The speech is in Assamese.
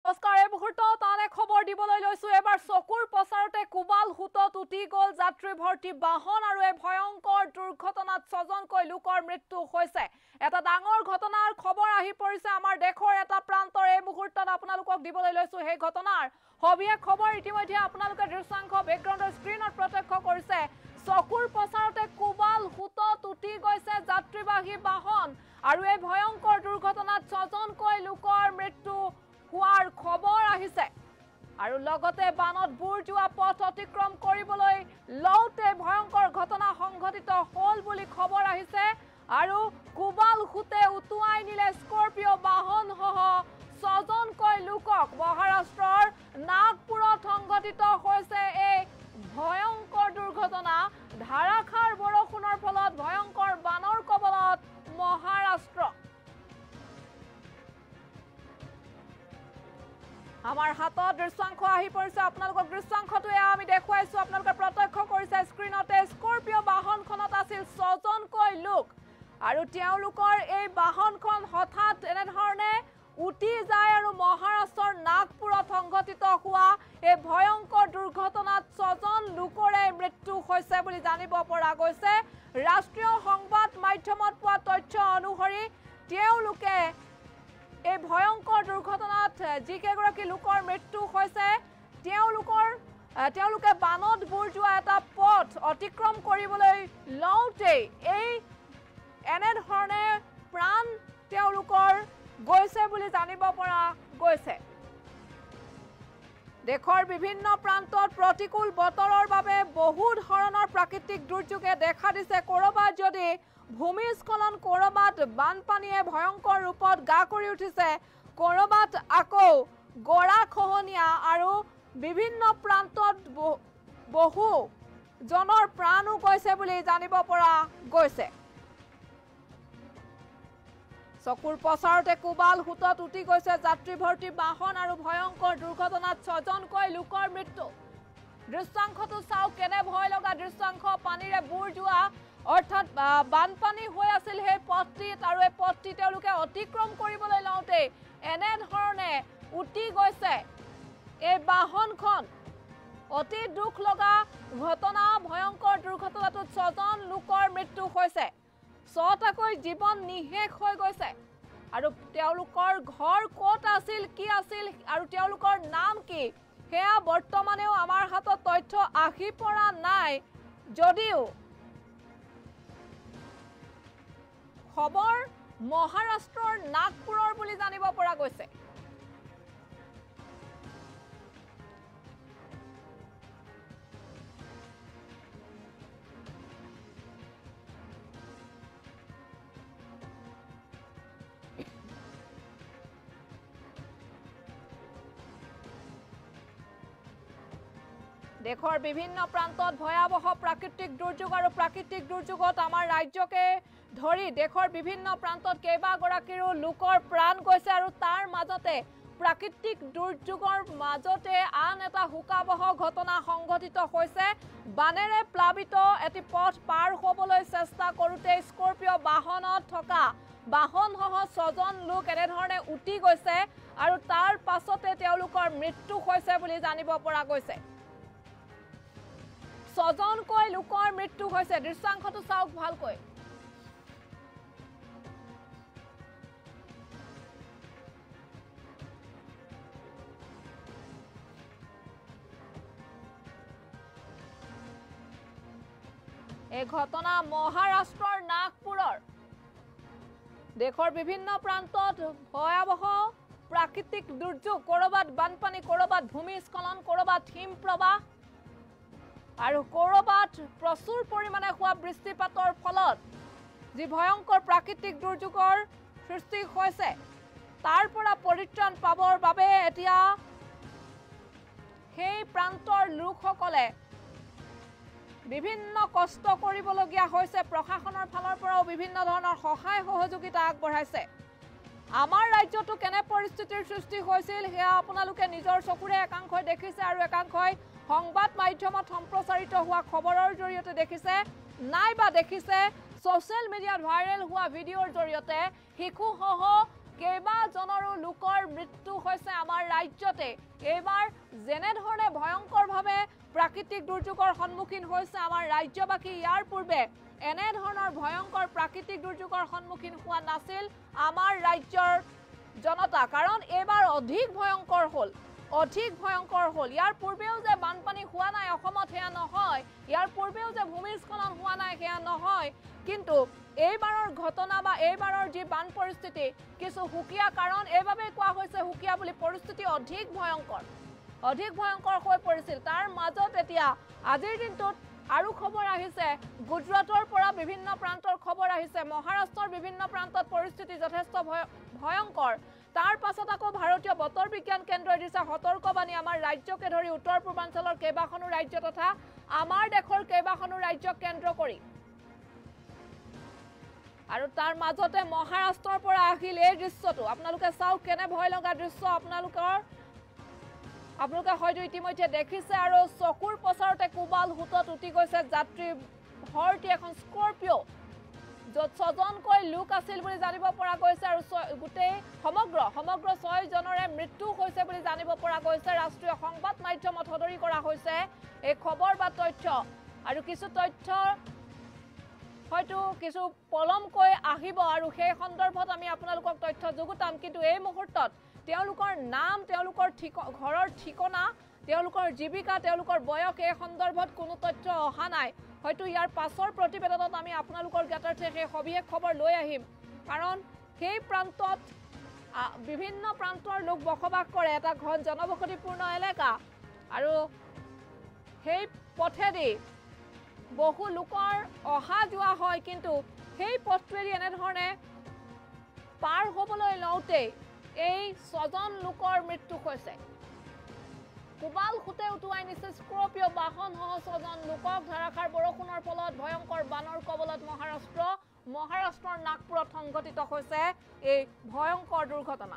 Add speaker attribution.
Speaker 1: নমস্কাৰ এই মুহূৰ্তত আন এক খবৰ দিবলৈ লৈছো এবাৰ চকুৰ পচাৰতে কুবাল হুতত উটি গল যাত্ৰী ভৰ্তি বাহন আৰু এই ভয়ংকৰ দুৰ্ঘটনাত ছজনকৈ লোকৰ মৃত্যু হৈছে এটা ডাঙৰ ঘটনাৰ খবৰ আহি পৰিছে আমাৰ দেশৰ এটা প্ৰান্তৰ এই মুহূৰ্তত আপোনালোকক দিবলৈ লৈছো এই ঘটনাৰ হবিয়া খবৰ ইতিমধ্যে আপোনালোকে দৃশ্যাংশ বেকগ্ৰাউণ্ডৰ স্ক্ৰীনত প্ৰত্যক্ষ কৰিছে চকুৰ পচাৰতে কুবাল হুতত উটি গৈছে যাত্ৰীবাহী বাহন আৰু এই ভয়ংকৰ দুৰ্ঘটনাত ছজনকৈ লোকৰ মৃত্যু হোৱাৰ খবৰ আহিছে আৰু লগতে বানত বুৰ যোৱা পথ অতিক্ৰম কৰিবলৈ লওঁতে ভয়ংকৰ ঘটনা সংঘটিত হ'ল বুলি খবৰ আহিছে আৰু কুবাল হুতে উটুৱাই নিলে স্কৰপিঅ বাহনসহ ছজনকৈ লোকক মহাৰাষ্ট্ৰৰ নাগপুৰত সংঘটিত হৈছে এই ভয়ংকৰ দুৰ্ঘটনা ধাৰাসাৰ বৰষুণৰ ফলত ভয়ংকৰ বানৰ কবলত মহাৰাষ্ট্ৰ আমাৰ হাতত দৃশ্যাংশ আহি পৰিছে আপোনালোকক দৃশ্যাংশটো আমি দেখুৱাইছো আপোনালোকে প্ৰত্যক্ষ কৰিছে স্ক্ৰীনতে স্কৰপিঅ বাহনখনত আছিল ছজনকৈ লোক আৰু তেওঁলোকৰ এই বাহনখন হঠাৎ এনেধৰণে উটি যায় আৰু মহাৰাষ্ট্ৰৰ নাগপুৰত সংঘটিত হোৱা এই ভয়ংকৰ দুৰ্ঘটনাত ছজন লোকৰে মৃত্যু হৈছে বুলি জানিব পৰা গৈছে ৰাষ্ট্ৰীয় সংবাদ মাধ্যমত পোৱা তথ্য অনুসৰি তেওঁলোকে এই ভয়ংকৰ দুৰ্ঘটনাত যিকেইগৰাকী লোকৰ মৃত্যু হৈছে তেওঁলোকে বানত বুৰ যোৱা এটা পথ অতিক্ৰম কৰিবলৈ লওঁতে এই এনেধৰণে প্ৰাণ তেওঁলোকৰ গৈছে বুলি জানিব পৰা গৈছে দেশৰ বিভিন্ন প্ৰান্তত প্ৰতিকূল বতৰৰ বাবে বহু ধৰণৰ প্ৰাকৃতিক দুৰ্যোগে দেখা দিছে কৰবাত যদি ভূমিস্খলন কৰবাত বানপানীয়ে ভয়ংকৰ ৰূপত গা কৰি উঠিছে কৰবাত আকৌ গৰাখহনীয়া আৰু বিভিন্ন প্ৰান্তত বহু জনৰ প্ৰাণো গৈছে বুলি জানিব পৰা গৈছে চকুৰ পচাৰতে কুবাল হুতত উটি গৈছে যাত্ৰী ভৰ্তি বাহন আৰু ভয়ংকৰ দুৰ্ঘটনাত ছজনকৈ লোকৰ মৃত্যু দৃশ্যাংশটো চাওক কেনে ভয় লগা দৃশ্যাংশ পানীৰে বুৰ যোৱা অৰ্থাৎ বানপানী হৈ আছিল সেই পথটিত আৰু এই পথটি তেওঁলোকে অতিক্ৰম কৰিবলৈ লওঁতে এনেধৰণে উটি গৈছে এই বাহনখন অতি দুখ লগা ঘটনা ভয়ংকৰ দুৰ্ঘটনাটোত ছজন লোকৰ মৃত্যু হৈছে ছটাকৈ জীৱন নিশেষ হৈ গৈছে আৰু তেওঁলোকৰ ঘৰ ক'ত আছিল কি আছিল আৰু তেওঁলোকৰ নাম কি সেয়া বৰ্তমানেও আমাৰ হাতত তথ্য আহি পৰা নাই যদিও খবৰ মহাৰাষ্ট্ৰৰ নাগপুৰৰ বুলি জানিব পৰা গৈছে দেশৰ বিভিন্ন প্ৰান্তত ভয়াবহ প্ৰাকৃতিক দুৰ্যোগ আৰু প্ৰাকৃতিক দুৰ্যোগত আমাৰ ৰাজ্যকে ধৰি দেশৰ বিভিন্ন প্ৰান্তত কেইবাগৰাকীৰো লোকৰ প্ৰাণ গৈছে আৰু তাৰ মাজতে প্ৰাকৃতিক দুৰ্যোগৰ মাজতে আন এটা হুকাবহ ঘটনা সংঘটিত হৈছে বানেৰে প্লাবিত এটি পথ পাৰ হ'বলৈ চেষ্টা কৰোঁতে স্কৰপিঅ বাহনত থকা বাহনসহ ছজন লোক এনেধৰণে উটি গৈছে আৰু তাৰ পাছতে তেওঁলোকৰ মৃত্যু হৈছে বুলি জানিব পৰা গৈছে ছজনকৈ লোকৰ মৃত্যু হৈছে দৃশ্যাংশটো চাওক ভালকৈ এই ঘটনা মহাৰাষ্ট্ৰৰ নাগপুৰৰ দেশৰ বিভিন্ন প্ৰান্তত ভয়াবহ প্ৰাকৃতিক দুৰ্যোগ কৰবাত বানপানী কৰবাত ভূমিস্খলন কৰবাত হিমপ্ৰবাহ আৰু কৰবাত প্ৰচুৰ পৰিমাণে হোৱা বৃষ্টিপাতৰ ফলত যি ভয়ংকৰ প্ৰাকৃতিক দুৰ্যোগৰ সৃষ্টি হৈছে তাৰ পৰা পৰিত্ৰাণ পাবৰ বাবে এতিয়া সেই প্ৰান্তৰ লোকসকলে বিভিন্ন কষ্ট কৰিবলগীয়া হৈছে প্ৰশাসনৰ ফালৰ পৰাও বিভিন্ন ধৰণৰ সহায় সহযোগিতা আগবঢ়াইছে আমাৰ ৰাজ্যটো কেনে পৰিস্থিতিৰ সৃষ্টি হৈছিল সেয়া আপোনালোকে নিজৰ চকুৰে একাংশই দেখিছে আৰু একাংশই সংবাদ মাধ্যমত সম্প্ৰচাৰিত হোৱা খবৰৰ জৰিয়তে দেখিছে নাইবা দেখিছে সোশ্যাল মিডিয়াত ভাইৰেল হোৱা ভিডিঅ'ৰ জৰিয়তে শিশুসহ কেইবাজনৰো লোকৰ মৃত্যু হৈছে আমাৰ ৰাজ্য মাজতে এইবাৰ যেনেধৰণে ভয়ংকৰভাৱে প্ৰাকৃতিক দুৰ্যোগৰ সন্মুখীন হৈছে আমাৰ ৰাজ্যবাসী ইয়াৰ পূৰ্বে এনেধৰণৰ ভয়ংকৰ প্ৰাকৃতিক দুৰ্যোগৰ সন্মুখীন হোৱা নাছিল আমাৰ ৰাজ্যৰ জনতা কাৰণ এইবাৰ অধিক ভয়ংকৰ হ'ল ইয়াৰ পূৰ্বেও যে বানপানী হোৱা নাই অসমত হেয়া নহয় ইয়াৰ পূৰ্বেও যে ভূমিস্খলন হোৱা নাই হেয়া নহয় কিন্তু এইবাৰৰ ঘটনা বা এইবাৰৰ যি বান পৰিস্থিতি কিছু হুকিয়া কাৰণ এইভাবে কোৱা হৈছে হুকিয়া বুলি পৰিস্থিতি অধিক ভয়ংকৰ হৈ পৰিছিল তাৰ মাজত এতিয়া আজিৰ দিনটোত আৰু খবৰ আহিছে গুজৰাটৰ পৰা বিভিন্ন প্ৰান্তৰ খবৰ আহিছে মহাৰাষ্ট্ৰৰ বিভিন্ন প্ৰান্তত পৰিস্থিতি যথেষ্ট ভয়ংকৰ তাৰ পাছত আকৌ ভাৰতীয় বতৰ বিজ্ঞান কেন্দ্ৰই দিছে সতৰ্কবাণী আমাৰ ৰাজ্যকে ধৰি উত্তৰ পূৰ্বাঞ্চলৰ কেইবাখনো ৰাজ্য তথা আমাৰ দেশৰ কেইবাখনো ৰাজ্যক কেন্দ্ৰ কৰি আৰু তাৰ মাজতে মহাৰাষ্ট্ৰৰ পৰা আহিল এই দৃশ্যটো আপোনালোকে চাওক কেনে ভয় লগা দৃশ্য আপোনালোকে হয়তো ইতিমধ্যে দেখিছে আৰু চকুৰ পচাৰতে কোবাল হুতত উঠি গৈছে যাত্ৰী ভৰ্তি এখন স্কৰপিঅ য'ত 6জনকৈ লোক আছিল বুলি জানিব পৰা গৈছে আৰু গোটেই সমগ্ৰ 6 জনৰে মৃত্যু হৈছে বুলি জানিব পৰা গৈছে ৰাষ্ট্ৰীয় সংবাদ মাধ্যমত সদৰি কৰা হৈছে এই খবৰ বা তথ্য আৰু কিছু তথ্য হয়তো কিছু পলমকৈ আহিব আৰু সেই সন্দৰ্ভত আমি আপোনালোকক তথ্য যোগাম কিন্তু এই মুহূৰ্তত তেওঁলোকৰ নাম তেওঁলোকৰ ঘৰৰ ঠিকনা তেওঁলোকৰ জীৱিকা তেওঁলোকৰ বয়স এই সন্দৰ্ভত কোনো তথ্য অহা নাই হয়তো ইয়াৰ পাছৰ প্ৰতিবেদনত আমি আপোনালোকৰ জ্ঞাতাৰ্থে সেই সবিশেষ খবৰ লৈ আহিম কাৰণ সেই প্ৰান্তত বিভিন্ন প্ৰান্তৰ লোক বসবাস কৰে এটা ঘন জনবসতিপূৰ্ণ এলেকা আৰু সেই পথেদি বহু লোকৰ অহা যোৱা হয় কিন্তু সেই পথটোৱেদি এনেধৰণে পাৰ হ'বলৈ লওঁতে এই 6জন লোকৰ মৃত্যু হৈছে কোবাল হুতে উটুৱাই নিছে স্কৰপিঅ বাহনসহ 6জন লোকক ধাৰাসাৰ বৰষুণৰ ফলত ভয়ংকৰ বানৰ কবলত মহাৰাষ্ট্ৰৰ নাগপুৰত সংঘটিত হৈছে এই ভয়ংকৰ দুৰ্ঘটনা